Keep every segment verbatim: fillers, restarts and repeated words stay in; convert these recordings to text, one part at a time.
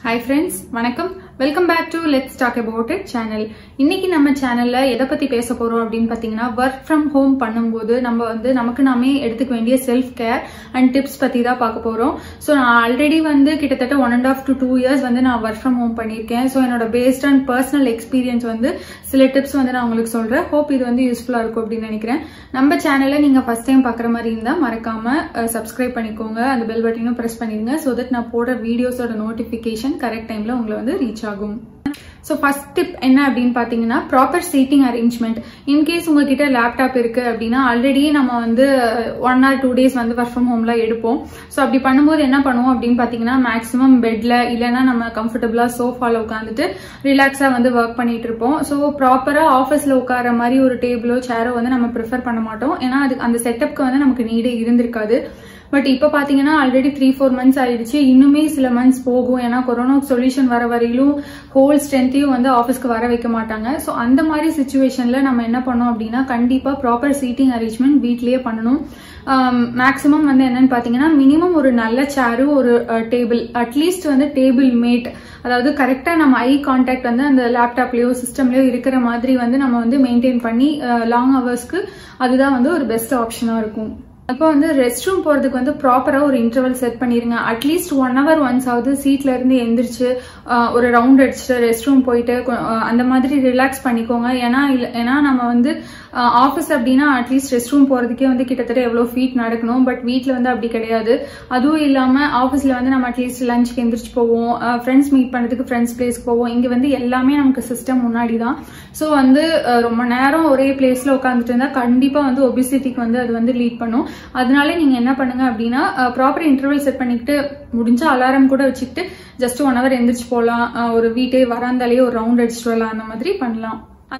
Hi friends, வணக்கம். Welcome back to Let's Talk About It channel. இன்னைக்கு நம்ம சேனல்ல எதை பத்தி பேச போறோம் அப்படின்னு பாத்தீங்கன்னா work from home பண்ணும்போது நம்ம வந்து நமக்கு நாமே எடுத்துக்க வேண்டிய செல்ஃப் கேர் அண்ட் டிப்ஸ் பத்தி தான் பார்க்க போறோம். ஸோ நான் ஆல்ரெடி வந்து கிட்டத்தட்ட one and half to two years வந்து நான் ஒர்க் ஃப்ரம் ஹோம் பண்ணியிருக்கேன். ஸோ என்னோட பேஸ்ட் அண்ட் பர்சனல் எக்ஸ்பீரியன்ஸ் வந்து சில டிப்ஸ் வந்து நான் உங்களுக்கு சொல்றேன். ஹோப் இது வந்து யூஸ்ஃபுல்லா இருக்கும் அப்படின்னு நினைக்கிறேன். நம்ம சேனலை நீங்க ஃபர்ஸ்ட் டைம் பாக்குற மாதிரி இருந்தா மறக்காம சப்ஸ்கிரைப் பண்ணிக்கோங்க, அந்த பெல் பட்டனும் பிரஸ் பண்ணிருங்க. ஸோ தட் நான் போடுற வீடியோஸோட நோட்டிபிகேஷன் கரெக்ட் டைம்ல உங்களை வந்து ரீச் ஆகும். So first tip என்ன அப்படின்னு பாத்தீங்கன்னா ப்ராப்பர் சீட்டிங் அரேஞ்ச்மெண்ட். இன்கேஸ் உங்ககிட்ட லேப்டாப் இருக்கு அப்படின்னா ஆல்ரெடி நம்ம வந்து ஒன் ஆர் டூ டேஸ் வந்து ஒர்க் ஃப்ரம் ஹோம்ல எடுப்போம். ஸோ அப்படி பண்ணும்போது என்ன பண்ணுவோம் அப்படின்னு பாத்தீங்கன்னா மேக்ஸிமம் பெட்ல இல்லைன்னா நம்ம கம்ஃபர்டபுளா சோஃபால உட்காந்துட்டு ரிலாக்ஸா வந்து ஒர்க் பண்ணிட்டு இருப்போம். ஸோ ப்ராப்பரா ஆஃபீஸ்ல உட்கார மாதிரி ஒரு டேபிளோ சேரோ வந்து நம்ம ப்ரிஃபர் பண்ண மாட்டோம். ஏன்னா அது அந்த செட்டப்க்கு வந்து நமக்கு நீடே இருந்திருக்காது. பட் இப்ப பாத்தீங்கன்னா ஆல்ரெடி த்ரீ ஃபோர் மந்த்ஸ் ஆயிடுச்சு, இன்னுமே சில மந்த்ஸ் போகும். ஏன்னா கொரோனா சொல்யூஷன் வர வரையிலும் ஹோல் ஸ்ட்ரென்த்தையும் வந்து ஆஃபீஸ்க்கு வர வைக்க மாட்டாங்க. ஸோ அந்த மாதிரி சுச்சுவேஷன்ல நம்ம என்ன பண்ணோம் அப்படின்னா கண்டிப்பா ப்ராப்பர் சீட்டிங் அரேஞ்ச்மெண்ட் வீட்லயே பண்ணணும். மேக்ஸிமம் வந்து என்னன்னு பாத்தீங்கன்னா மினிமம் ஒரு நல்ல சேரு, ஒரு டேபிள், அட்லீஸ்ட் வந்து டேபிள் மேட், அதாவது கரெக்டா நம்ம ஐ கான்டாக்ட் வந்து அந்த லேப்டாப்லயோ சிஸ்டம்லயோ இருக்கிற மாதிரி வந்து நம்ம வந்து மெயின்டைன் பண்ணி லாங் ஹவர்ஸ்க்கு அதுதான் வந்து ஒரு பெஸ்ட் ஆப்ஷனா இருக்கும். அப்போ வந்து ரெஸ்ட் ரூம் போறதுக்கு வந்து ப்ராப்பரா ஒரு இன்டர்வல் செட் பண்ணிருங்க. அட்லீஸ்ட் ஒன் ஹவர் ஒன்ஸ் ஆகுது சீட்ல இருந்து எந்திரிச்சு ஒரு ரவுண்ட் அடிச்சுட்டு ரெஸ்ட் ரூம் போயிட்டு அந்த மாதிரி ரிலாக்ஸ் பண்ணிக்கோங்க. ஏன்னா ஏன்னா நம்ம வந்து ஆஃபீஸ் அப்படின்னா அட்லீஸ்ட் ரெஸ்ட் ரூம் போறதுக்கே வந்து கிட்டத்தட்ட எவ்வளவு ஃபீட் நடக்கணும். பட் வீட்ல வந்து அப்படி கிடையாது. அதுவும் இல்லாம ஆஃபீஸ்ல வந்து நம்ம அட்லீஸ்ட் லஞ்சுக்கு எந்திரிச்சு போவோம், ஃப்ரெண்ட்ஸ் மீட் பண்றதுக்கு ஃப்ரெண்ட்ஸ் பிளேஸ்க்கு போவோம். இங்க வந்து எல்லாமே நமக்கு சிஸ்டம் முன்னாடி தான். ஸோ வந்து ரொம்ப நேரம் ஒரே பிளேஸ்ல உட்காந்துட்டு இருந்தா கண்டிப்பா வந்து ஒபிசிட்டிக்கு வந்து அது வந்து லீட் பண்ணும். அதனால நீங்க என்ன பண்ணுங்க அப்படின்னா ப்ராப்பர் இன்டர்வல் செட் பண்ணிக்கிட்டு முடிஞ்சா அலாரம் கூட வச்சுக்கிட்டு ஜஸ்ட் ஒன் ஹவர் எந்திரிச்சு போகலாம். ஒரு வீட்டே வராந்தாலேயே ஒரு ரவுண்ட் அடிச்சுட்டு வரலாம், அந்த மாதிரி பண்ணலாம்.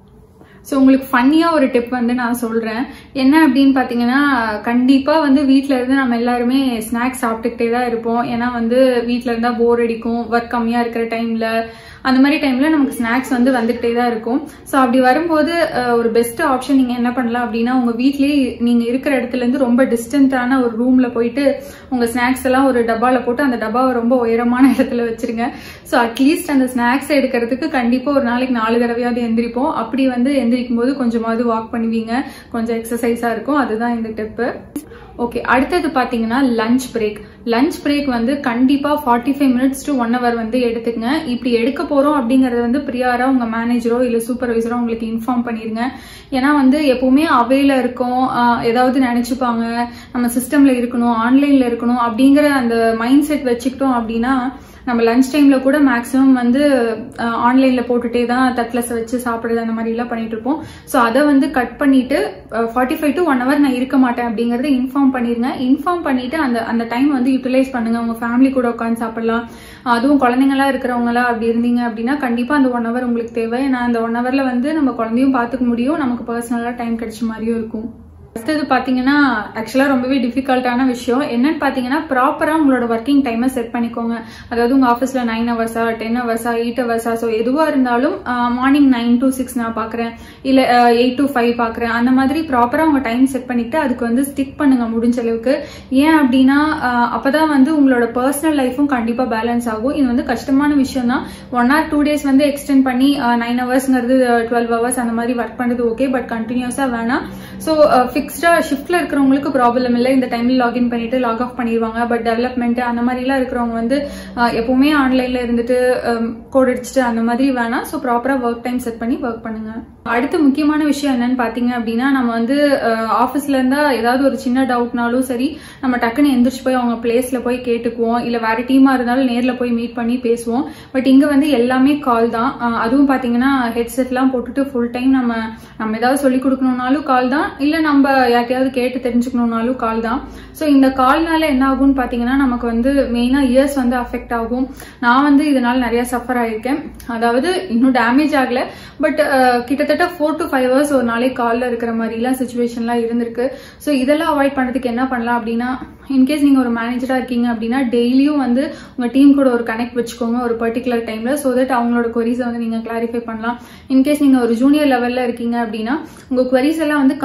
ஸோ உங்களுக்கு ஃபன்னியா ஒரு டிப் வந்து நான் சொல்றேன். என்ன அப்படின்னு பாத்தீங்கன்னா கண்டிப்பா வந்து வீட்டுல இருந்து நம்ம எல்லாருமே ஸ்நாக்ஸ் சாப்பிட்டுக்கிட்டே தான் இருப்போம். ஏன்னா வந்து வீட்டுல இருந்தா போர் அடிக்கும், ஒர்க் கம்மியா இருக்கிற டைம்ல அந்த மாதிரி டைம்ல நமக்கு ஸ்நாக்ஸ் வந்து வந்துகிட்டே தான் இருக்கும். ஸோ அப்படி வரும்போது ஒரு பெஸ்ட் ஆப்ஷன் நீங்க என்ன பண்ணலாம் அப்படின்னா உங்க வீட்லயே நீங்க இருக்கிற இடத்துல இருந்து ரொம்ப டிஸ்டன்டான ஒரு ரூம்ல போயிட்டு உங்க ஸ்நாக்ஸ் எல்லாம் ஒரு டப்பால போட்டு அந்த டப்பாவை ரொம்ப உயரமான இடத்துல வச்சிருங்க. ஸோ அட்லீஸ்ட் அந்த ஸ்நாக்ஸ் எடுக்கிறதுக்கு கண்டிப்பா ஒரு நாளைக்கு நாலு தடவையாவது எந்திரிப்போம். அப்படி வந்து எந்திரிக்கும் போது கொஞ்சமாவது வாக் பண்ணுவீங்க, கொஞ்சம் எக்ஸசைஸா இருக்கும். அதுதான் இந்த டிப்பு. ஓகே, அடுத்தது பாத்தீங்கன்னா லஞ்ச் பிரேக். லஞ்ச் பிரேக் வந்து கண்டிப்பா forty five minutes to one hour வந்து எடுத்துக்கங்க. இப்படி எடுக்க போறோம் அப்படிங்கறது வந்து பிரியாரா உங்க மேனேஜரோ இல்ல சூப்பர்வைசரோ உங்களுக்கு இன்ஃபார்ம் பண்ணிருங்க. ஏன்னா வந்து எப்பவுமே அவையில இருக்கும், ஏதாவது நினைச்சுப்பாங்க நம்ம சிஸ்டம்ல இருக்கணும், ஆன்லைன்ல இருக்கணும் அப்படிங்கிற அந்த மைண்ட் செட் வச்சுக்கிட்டோம் அப்படின்னா நம்ம லஞ்ச் டைம்ல கூட மேக்ஸிமம் வந்து ஆன்லைன்ல போட்டுட்டே தான் தட்லஸ் வச்சு சாப்பிடுறது அந்த மாதிரி எல்லாம் பண்ணிட்டு இருப்போம். ஸோ அதை வந்து கட் பண்ணிட்டு forty five to one hour நான் இருக்க மாட்டேன் அப்படிங்கறத இன்ஃபார்ம் பண்ணிருங்க. இன்ஃபார்ம் பண்ணிட்டு அந்த அந்த டைம் வந்து யூட்டிலைஸ் பண்ணுங்க. உங்க ஃபேமிலி கூட உட்காந்து சாப்பிடலாம். அதுவும் குழந்தைங்களா இருக்கிறவங்களா அப்படி இருந்தீங்க அப்படின்னா கண்டிப்பா அந்த ஒன் ஹவர் உங்களுக்கு தேவை. ஏன்னா அந்த ஒன் ஹவர்ல வந்து நம்ம குழந்தையும் பாத்துக்க முடியும், நமக்கு பர்சனலா டைம் கிடைச்ச மாதிரியும் இருக்கும். அடுத்தது பாத்தீங்கன்னா ஆக்சுவலா ரொம்பவே டிஃபிகல்ட்டான விஷயம் என்னன்னு பாத்தீங்கன்னா ப்ராப்பரா உங்களோட ஒர்க்கிங் டைமை செட் பண்ணிக்கோங்க. அதாவது உங்க ஆஃபீஸ்ல நைன் ஹவர்ஸா டென் ஹவர்ஸா எயிட் ஹவர்ஸா ஸோ எதுவா இருந்தாலும் மார்னிங் நைன் டு சிக்ஸ் நான் பாக்குறேன், இல்ல எயிட் டு ஃபைவ் பாக்குறேன், அந்த மாதிரி ப்ராப்பரா உங்க டைம் செட் பண்ணிட்டு அதுக்கு வந்து ஸ்டிக் பண்ணுங்க முடிஞ்ச அளவுக்கு. ஏன் அப்படின்னா அப்பதான் வந்து உங்களோட பர்சனல் லைஃபும் கண்டிப்பா பேலன்ஸ் ஆகும். இது வந்து கஷ்டமான விஷயம் தான். ஒன் ஆர் டூ டேஸ் வந்து எக்ஸ்டெண்ட் பண்ணி நைன் ஹவர்ஸ்ங்கிறது டுவெல் ஹவர்ஸ் அந்த மாதிரி ஒர்க் பண்றது ஓகே, பட் கண்டினியூஸா வேணாம். ஸோ ஃபிக்ஸ்டா ஷிஃப்ட்ல இருக்கிறவங்களுக்கு ப்ராப்ளம் இல்லை, இந்த டைம்ல லாகின் பண்ணிட்டு லாக் ஆஃப் பண்ணிடுவாங்க. பட் டெவலப்மெண்ட் அந்த மாதிரி எல்லாம் இருக்கிறவங்க வந்து எப்பவுமே ஆன்லைன்ல இருந்துட்டு கோட் அடிச்சுட்டு அந்த மாதிரி வேணாம். ஸோ ப்ராப்பரா ஒர்க் டைம் செட் பண்ணி ஒர்க் பண்ணுங்க. அடுத்த முக்கியமான விஷயம் என்னன்னு பாத்தீங்க அப்படின்னா நம்ம வந்து ஆபீஸ்ல இருந்தா ஏதாவது ஒரு சின்ன டவுட்னாலும் சரி நம்ம டக்குன்னு எந்திரிச்சு போய் அவங்க பிளேஸ்ல போய் கேட்டுக்குவோம், இல்ல வேற டீமா இருந்தாலும் நேர்ல போய் மீட் பண்ணி பேசுவோம். பட் இங்க வந்து எல்லாமே கால் தான். அதுவும் பாத்தீங்கன்னா ஹெட்செட் எல்லாம் போட்டுட்டு ஃபுல் டைம் நம்ம நம்ம ஏதாவது சொல்லி கொடுக்கணும்னாலும் கால் தான், இல்ல நம்ம யார்ட்டையாவது கேட்டு தெரிஞ்சுக்கணும்னாலும் கால் தான். ஸோ இந்த கால்னால என்ன ஆகும்னு பாத்தீங்கன்னா நமக்கு வந்து மெயினா இயர்ஸ் வந்து அஃபெக்ட் ஆகும். நான் வந்து இதனால நிறைய சஃபர் ஆயிருக்கேன். அதாவது இன்னும் டேமேஜ் ஆகல, பட் கிட்டத்தட்ட ஃபோர் டு ஃபைவ் ஹவர்ஸ் ஒரு நாளைக்கு கால்ல இருக்கிற மாதிரி எல்லாம் சுச்சுவேஷன்லாம் இருந்திருக்கு. ஸோ இதெல்லாம் அவாய்ட் பண்றதுக்கு என்ன பண்ணலாம் அப்படின்னா இன்கேஸ் நீங்க ஒரு மேனேஜரா இருக்கீங்க அப்படின்னா டெய்லியும் வந்து உங்க டீம் கூட ஒரு கனெக்ட் வச்சுக்கோங்க ஒரு பர்டிகுலர் டைம்ல. ஸோ தட் அவங்களோட குவரிஸை வந்து நீங்க கிளாரிஃபை பண்ணலாம். இன்கேஸ் நீங்க ஒரு ஜூனியர் லெவல்ல இருக்கீங்க அப்படின்னா உங்க குவரிஸ் எல்லாம் வந்து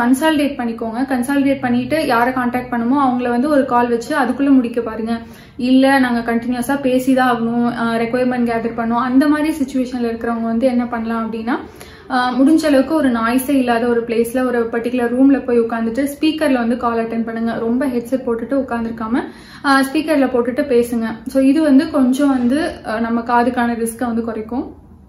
கன்சால்டேட் பண்ணிக்கோங்க. கன்சால்டேட் பண்ணிட்டு யாரை கான்டாக்ட் பண்ணுமோ அவங்கள வந்து ஒரு கால் வச்சு அதுக்குள்ள முடிக்க பாருங்க. இல்ல நாங்க கண்டினியூஸா பேசிதான் ஆகணும், ரெக்குயர்மெண்ட் கேதர் பண்ணோம், அந்த மாதிரி சிச்சுவேஷன்ல இருக்கிறவங்க வந்து என்ன பண்ணலாம் அப்படின்னா முடிஞ்ச அளவுக்கு ஒரு நாய்ஸே இல்லாத ஒரு பிளேஸ்ல ஒரு பர்டிகுலர் ரூம்ல போய் உட்காந்துட்டு ஸ்பீக்கர்ல வந்து கால் அட்டென்ட் பண்ணுங்க. ரொம்ப ஹெட்செட் போட்டுட்டு உட்காந்துருக்காம ஸ்பீக்கர்ல போட்டுட்டு பேசுங்க. ஸோ இது வந்து கொஞ்சம் வந்து நம்ம காதுக்கான ரிஸ்கை வந்து குறைக்கும்.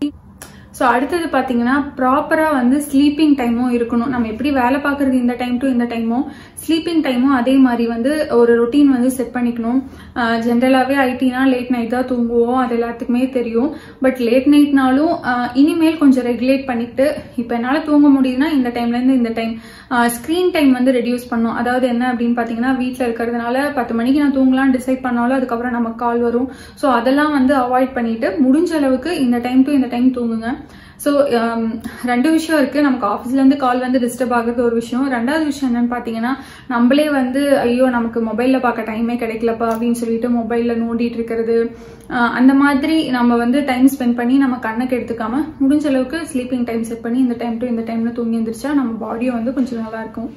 ஸோ அடுத்தது பார்த்தீங்கன்னா ப்ராப்பராக வந்து ஸ்லீப்பிங் டைமும் இருக்கணும். நம்ம எப்படி வேலை பார்க்குறது இந்த டைம் டு இந்த டைமும் ஸ்லீப்பிங் டைமும் அதே மாதிரி வந்து ஒரு ரொட்டீன் வந்து செட் பண்ணிக்கணும். ஜென்ரலாகவே ஐடினா லேட் நைட் தான் தூங்குவோம், அது எல்லாத்துக்குமே தெரியும். பட் லேட் நைட்னாலும் இனிமேல் கொஞ்சம் ரெகுலேட் பண்ணிட்டு இப்போ என்னால் தூங்க முடியுதுன்னா இந்த டைம்லேருந்து இந்த டைம் ஸ்க்ரீன் டைம் வந்து ரெடியூஸ் பண்ணும். அதாவது என்ன அப்படின்னு பார்த்தீங்கன்னா வீட்டில் இருக்கிறதுனால பத்து மணிக்கு நான் தூங்கலாம்னு டிசைட் பண்ணாலும் அதுக்கப்புறம் நமக்கு கால் வரும். ஸோ அதெல்லாம் வந்து அவாய்ட் பண்ணிட்டு முடிஞ்ச அளவுக்கு இந்த டைம் டு இந்த டைம் தூங்குங்க. ஸோ ரெண்டு விஷயம் இருக்கு. நமக்கு ஆஃபீஸ்ல இருந்து கால் வந்து டிஸ்டர்ப் ஆகுறது ஒரு விஷயம். ரெண்டாவது விஷயம் என்னன்னு பாத்தீங்கன்னா நம்மளே வந்து ஐயோ நமக்கு மொபைல்ல பார்க்க டைமே கிடைக்கலப்பா அப்படின்னு சொல்லிட்டு மொபைல்ல நோண்டிட்டு இருக்கிறது, அந்த மாதிரி நம்ம வந்து டைம் ஸ்பெண்ட் பண்ணி நம்ம கண்ணுக்கு எடுத்துக்காம முடிஞ்ச அளவுக்கு ஸ்லீப்பிங் டைம் செட் பண்ணி இந்த டைம் டு இந்த டைம்ல தூங்கி எந்திரிச்சா நம்ம பாடியும் வந்து கொஞ்சம் நல்லா இருக்கும்.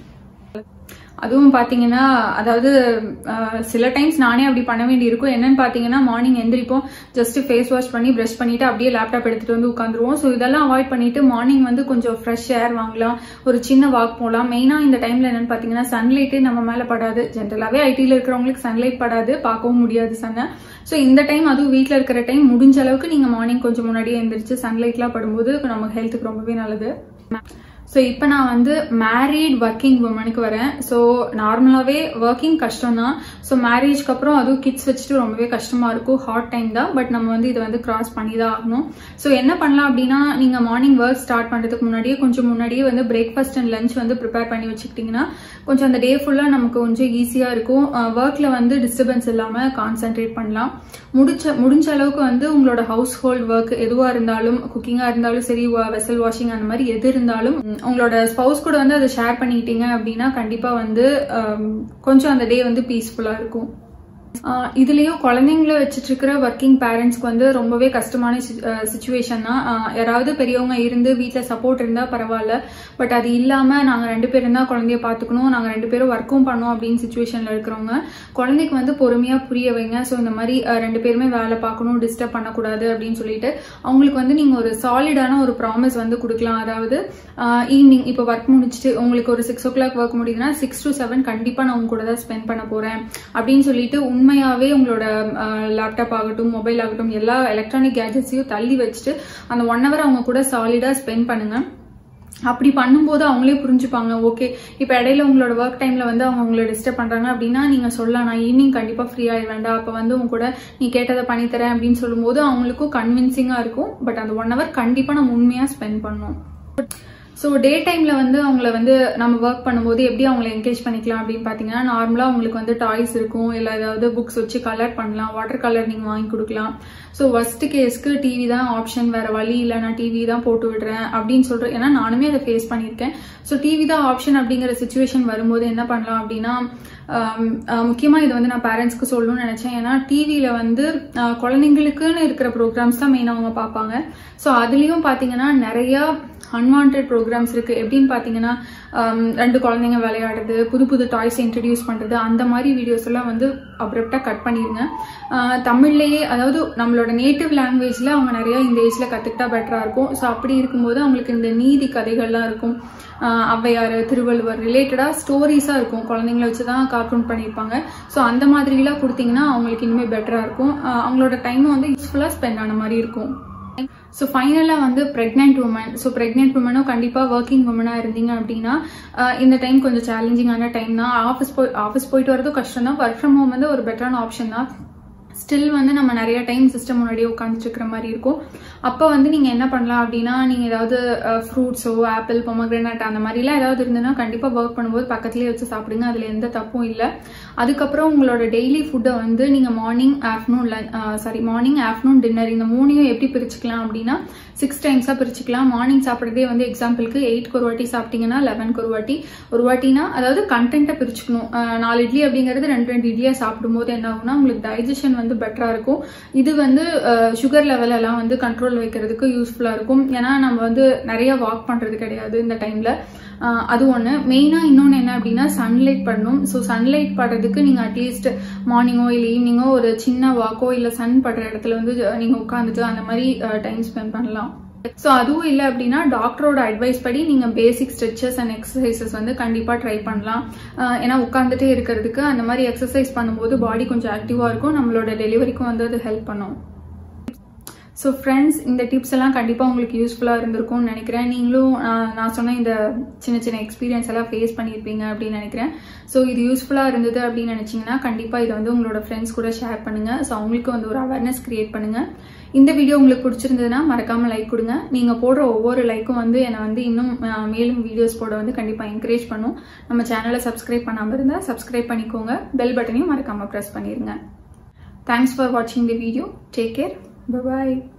அதுவும் பாத்தீங்கன்னா அதாவது சில டைம்ஸ் நானே அப்படி பண்ண வேண்டி இருக்கும். என்னன்னு பாத்தீங்கன்னா மார்னிங் எந்திரிப்போம், ஜஸ்ட் ஃபேஸ் வாஷ் பண்ணி பிரஷ் பண்ணிட்டு அப்படியே லேப்டாப் எடுத்துட்டு வந்து உட்காந்துருவோம். ஸோ இதெல்லாம் அவாய்ட் பண்ணிட்டு மார்னிங் வந்து கொஞ்சம் ஃப்ரெஷ் ஏர் வாங்கலாம், ஒரு சின்ன வாக் போகலாம். மெயினா இந்த டைம்ல என்னன்னு பாத்தீங்கன்னா சன்லைட்டே நம்ம மேல படாது. ஜென்ரலாவே ஐடில இருக்கிறவங்களுக்கு சன்லைட் படாது, பார்க்கவும் முடியாது சன்னை. ஸோ இந்த டைம் அதுவும் வீட்டில் இருக்கிற டைம் முடிஞ்ச அளவுக்கு நீங்க மார்னிங் கொஞ்சம் முன்னாடியே எந்திரிச்சு சன்லைட்லாம் படும்போது நம்ம ஹெல்த்துக்கு ரொம்பவே நல்லது. ஸோ இப்போ நான் வந்து மேரீட் ஒர்க்கிங் உமனுக்கு வரேன். ஸோ நார்மலாகவே ஒர்க்கிங் கஷ்டம் தான். ஸோ மேரேஜ்க்கு அப்புறம் அதுவும் கிட்ஸ் வச்சுட்டு ரொம்பவே கஷ்டமா இருக்கும், ஹார்ட் டைம் தான். பட் நம்ம வந்து இதை வந்து கிராஸ் பண்ணி தான் ஆகணும். ஸோ என்ன பண்ணலாம் அப்படின்னா நீங்க மார்னிங் ஒர்க் ஸ்டார்ட் பண்றதுக்கு முன்னாடியே கொஞ்சம் முன்னாடியே வந்து பிரேக்ஃபாஸ்ட் அண்ட் லஞ்ச் வந்து ப்ரிப்பேர் பண்ணி வச்சுக்கிட்டீங்கன்னா கொஞ்சம் அந்த டே ஃபுல்லா நமக்கு கொஞ்சம் ஈஸியா இருக்கும். ஒர்க்ல வந்து டிஸ்டர்பன்ஸ் இல்லாம கான்சென்ட்ரேட் பண்ணலாம். முடிச்ச முடிஞ்ச அளவுக்கு வந்து உங்களோட ஹவுஸ் ஹோல்ட் ஒர்க் எதுவா இருந்தாலும், குக்கிங்கா இருந்தாலும் சரி, வெசல் வாஷிங் அந்த மாதிரி எது இருந்தாலும் உங்களோட ஸ்பவுஸ் கூட வந்து அதை ஷேர் பண்ணிட்டீங்க அப்படின்னா கண்டிப்பா வந்து கொஞ்சம் அந்த டே வந்து பீஸ்ஃபுல்லா இருக்கும். இதுலயும் குழந்தைங்களை வச்சுட்டு இருக்கிற ஒர்க்கிங் பேரண்ட்ஸ்க்கு வந்து ரொம்பவே கஷ்டமான சிச்சுவேஷன் தான். யாராவது பெரியவங்க இருந்து வீட்டுல சப்போர்ட் இருந்தா பரவாயில்ல. பட் அது இல்லாம நாங்க ரெண்டு பேரும் தான் குழந்தைய பாத்துக்கணும், நாங்க ரெண்டு பேரும் ஒர்க்கும் பண்ணோம் அப்படின்னு சிச்சுவேஷன்ல இருக்கிறவங்க குழந்தைக்கு வந்து பொறுமையா புரிய வைங்க. ஸோ இந்த மாதிரி ரெண்டு பேருமே வேலை பார்க்கணும், டிஸ்டர்ப் பண்ணக்கூடாது அப்படின்னு சொல்லிட்டு அவங்களுக்கு வந்து நீங்க ஒரு சாலிடான ஒரு ப்ராமிஸ் வந்து கொடுக்கலாம். அதாவது ஈவினிங் இப்போ ஒர்க் முடிச்சுட்டு உங்களுக்கு ஒரு சிக்ஸ் ஓ கிளாக் ஒர்க் முடியுதுன்னா சிக்ஸ் டு செவன் கண்டிப்பா நான் உங்க கூட தான் ஸ்பெண்ட் பண்ண போறேன் அப்படின்னு சொல்லிட்டு உண்மையாவே உங்களோட லேப்டாப் ஆகட்டும், மொபைல் ஆகட்டும், எல்லா எலக்ட்ரானிக் கேஜெட்ஸையும் தள்ளி வச்சுட்டு அந்த ஒன் ஹவர் அவங்க கூட சாலிடா ஸ்பெண்ட் பண்ணுங்க. அப்படி பண்ணும்போது அவங்களே புரிஞ்சுப்பாங்க. ஓகே இப்போ இடையில உங்களோட ஒர்க் டைம்ல வந்து அவங்க உங்களை டிஸ்டர்ப் பண்றாங்க அப்படின்னா நீங்க சொல்லலாம் நான் ஈவினிங் கண்டிப்பா ஃப்ரீ ஆயிடுவேண்டா, அப்ப வந்து உங்க கூட நீ கேட்டதை பண்ணித்தரேன் அப்படின்னு சொல்லும்போது அவங்களுக்கும் கன்வின்சிங்கா இருக்கும். பட் அந்த ஒன் ஹவர் கண்டிப்பா நம்ம உண்மையா ஸ்பெண்ட் பண்ணணும். ஸோ டே டைம்ல வந்து அவங்கள வந்து நம்ம ஒர்க் பண்ணும்போது எப்படி அவங்களை என்கரேஜ் பண்ணிக்கலாம் அப்படின்னு பாத்தீங்கன்னா நார்மலா அவங்களுக்கு வந்து டாய்ஸ் இருக்கும், இல்ல ஏதாவது புக்ஸ் வச்சு கலர் பண்ணலாம், வாட்டர் கலர் நீங்க வாங்கி கொடுக்கலாம். ஸோ ஃபர்ஸ்ட் கேஸ்க்கு டிவி தான் ஆப்ஷன், வேற வழி இல்லை, நான் டிவி தான் போட்டு விடுறேன் அப்படின்னு சொல்றேன். ஏன்னா நானுமே அதை ஃபேஸ் பண்ணியிருக்கேன். ஸோ டிவி தான் ஆப்ஷன் அப்படிங்கிற சிச்சுவேஷன் வரும்போது என்ன பண்ணலாம் அப்படின்னா முக்கியமா இது வந்து நான் பேரண்ட்ஸ்க்கு சொல்லணும்னு நினைச்சேன். ஏன்னா டிவியில வந்து குழந்தைங்களுக்குன்னு இருக்கிற ப்ரோக்ராம்ஸ் தான் மெயினா அவங்க பார்ப்பாங்க. ஸோ அதுலயும் பாத்தீங்கன்னா நிறைய அன்வான்ட் ப்ரோக்ராம்ஸ் இருக்கு. எப்படின்னு பாத்தீங்கன்னா ரெண்டு குழந்தைங்க விளையாடுறது, புது புது டாய்ஸ் இன்ட்ரடியூஸ் பண்றது, அந்த மாதிரி வீடியோஸ் எல்லாம் வந்து அப்ரப்டா கட் பண்ணிருங்க. தமிழ்லயே அதாவது நம்மளோட நேட்டிவ் லாங்குவேஜ்ல அவங்க நிறைய இந்த ஏஜ்ல கத்துக்கிட்டா பெட்டரா இருக்கும். ஸோ அப்படி இருக்கும்போது அவங்களுக்கு இந்த நீதி கதைகள்லாம் இருக்கும், ஔவையார், திருவள்ளுவர் ரிலேட்டடா ஸ்டோரிஸா இருக்கும், குழந்தைங்களை வச்சுதான் கார்ட்டூன் பண்ணிருப்பாங்க. ஸோ அந்த மாதிரி எல்லாம் கொடுத்தீங்கன்னா அவங்களுக்கு இனிமே பெட்டரா இருக்கும். அவங்களோட டைம் வந்து யூஸ்ஃபுல்லா ஸ்பெண்ட் ஆன மாதிரி இருக்கும். ஸோ ஃபைனலா வந்து பிரெக்னென்ட் உமன். ஸோ பிரெக்னென்ட் உமனும் கண்டிப்பா ஒர்க்கிங் உமனா இருந்தீங்க அப்படின்னா இந்த டைம் கொஞ்சம் சேலஞ்சிங்கான டைம் தான். ஆஃபீஸ் போய் ஆஃபீஸ் போயிட்டு வரதும் கஷ்டம் தான். ஒர்க் ஃப்ரம் ஹோம் வந்து ஒரு பெட்டரான ஆப்ஷன் தான். ஸ்டில் வந்து நம்ம நிறைய டைம் சிஸ்டம் முன்னாடியே உட்காந்துட்டு இருக்கிற மாதிரி இருக்கும். அப்போ வந்து நீங்க என்ன பண்ணலாம் அப்படின்னா நீங்க ஏதாவது ஃப்ரூட்ஸோ, ஆப்பிள், பொமக்ரேனட் அந்த மாதிரிலாம் ஏதாவது இருந்ததுன்னா கண்டிப்பா ஒர்க் பண்ணும்போது பக்கத்துலேயே வச்சு சாப்பிடுங்க, அதுல எந்த தப்பும் இல்லை. அதுக்கப்புறம் உங்களோட டெய்லி ஃபுட்டை வந்து நீங்க morning, afternoon, sorry morning, afternoon, dinner இந்த மூணையும் எப்படி பிரிச்சுக்கலாம் அப்படின்னா சிக்ஸ் டைம்ஸா பிரிச்சுக்கலாம். மார்னிங் சாப்பிட்றதே வந்து எக்ஸாம்பிளுக்கு எயிட்க்கு ஒரு வாட்டி சாப்பிட்டீங்கன்னா லெவன்க்கு ஒரு வாட்டி, ஒரு வாட்டினா அதாவது கண்டென்ட்டை பிரிச்சுக்கணும். நாலு இட்லி அப்படிங்கிறது ரெண்டு ரெண்டு இட்லியா சாப்பிடும்போது என்ன ஆகும்னா உங்களுக்கு டைஜஷன் வந்து பெட்டரா இருக்கும். இது வந்து சுகர் லெவல் எல்லாம் வந்து கண்ட்ரோல் வைக்கிறதுக்கு யூஸ்ஃபுல்லா இருக்கும். ஏன்னா நம்ம வந்து நிறைய வாக் பண்றது கிடையாது இந்த டைம்ல. அது ஒன்று. மெயினாக இன்னொன்று என்ன அப்படின்னா சன்லைட் படணும். ஸோ சன்லைட் படுறதுக்கு நீங்கள் அட்லீஸ்ட் மார்னிங்கோ இல்லை ஈவினிங்கோ ஒரு சின்ன வாக்கோ இல்லை சன் படுற இடத்துல வந்து நீங்கள் உட்காந்துட்டு அந்த மாதிரி டைம் ஸ்பெண்ட் பண்ணலாம். ஸோ அதுவும் இல்லை அப்படின்னா டாக்டரோட அட்வைஸ் படி நீங்கள் பேசிக் ஸ்ட்ரெச்சஸ் அண்ட் எக்ஸசைசஸ் வந்து கண்டிப்பாக ட்ரை பண்ணலாம். ஏன்னா உட்காந்துட்டே இருக்கிறதுக்கு அந்த மாதிரி எக்ஸசைஸ் பண்ணும்போது பாடி கொஞ்சம் ஆக்டிவாக இருக்கும், நம்மளோட டெலிவரிக்கும் வந்து அது ஹெல்ப் பண்ணும். ஸோ ஃப்ரெண்ட்ஸ், இந்த டிப்ஸ் எல்லாம் கண்டிப்பாக உங்களுக்கு யூஸ்ஃபுல்லாக இருந்திருக்கும்னு நினைக்கிறேன். நீங்களும் நான் சொன்ன இந்த சின்ன சின்ன எக்ஸ்பீரியன்ஸ் எல்லாம் ஃபேஸ் பண்ணியிருப்பீங்க அப்படின்னு நினைக்கிறேன். ஸோ இது யூஸ்ஃபுல்லாக இருந்தது அப்படின்னு நினச்சிங்கன்னா கண்டிப்பாக இதை வந்து உங்களோட ஃப்ரெண்ட்ஸ் கூட ஷேர் பண்ணுங்கள். ஸோ அவங்களுக்கு வந்து ஒரு அவேர்னஸ் கிரியேட் பண்ணுங்கள். இந்த வீடியோ உங்களுக்கு பிடிச்சிருந்ததுன்னா மறக்காமல் லைக் கொடுங்க. நீங்கள் போடுற ஒவ்வொரு லைக்கும் வந்து என்னை வந்து இன்னும் மேலும் வீடியோஸ் போட வந்து கண்டிப்பாக என்கரேஜ் பண்ணும். நம்ம சேனலை சப்ஸ்கிரைப் பண்ணாமல் இருந்தால் சப்ஸ்கிரைப் பண்ணிக்கோங்க. பெல் பட்டனையும் மறக்காமல் ப்ரெஸ் பண்ணிடுங்க. தேங்க்ஸ் ஃபார் வாட்சிங் the video. Take care. Bye bye.